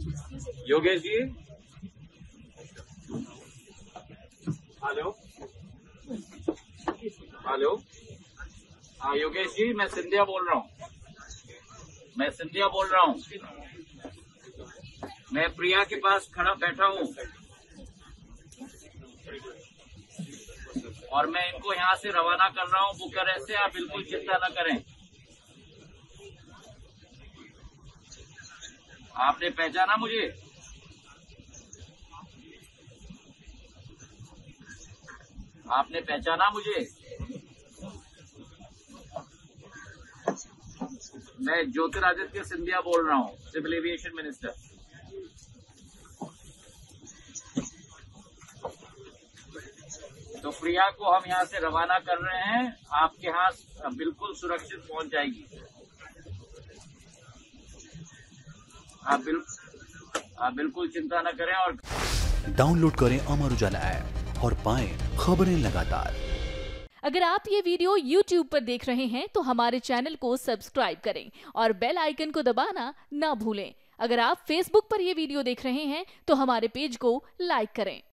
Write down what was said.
Yogesh ji, hello hello. हाँ योगेश जी, मैं सिंधिया बोल रहा हूँ। मैं प्रिया के पास खड़ा बैठा हूँ और मैं इनको यहाँ से रवाना कर रहा हूँ बुखारेस्ट से। आप बिल्कुल चिंता न करें। आपने पहचाना मुझे? आपने पहचाना मुझे? मैं ज्योतिरादित्य सिंधिया बोल रहा हूँ, सिविल एविएशन मिनिस्टर। तो प्रिया को हम यहाँ से रवाना कर रहे हैं। आपके यहाँ बिल्कुल सुरक्षित पहुँच जाएगी। आप बिल्कुल चिंता न करें। और डाउनलोड करें अमर उजाला ऐप और पाएं खबरें लगातार। अगर आप ये वीडियो YouTube पर देख रहे हैं तो हमारे चैनल को सब्सक्राइब करें और बेल आइकन को दबाना ना भूलें। अगर आप Facebook पर ये वीडियो देख रहे हैं तो हमारे पेज को लाइक करें।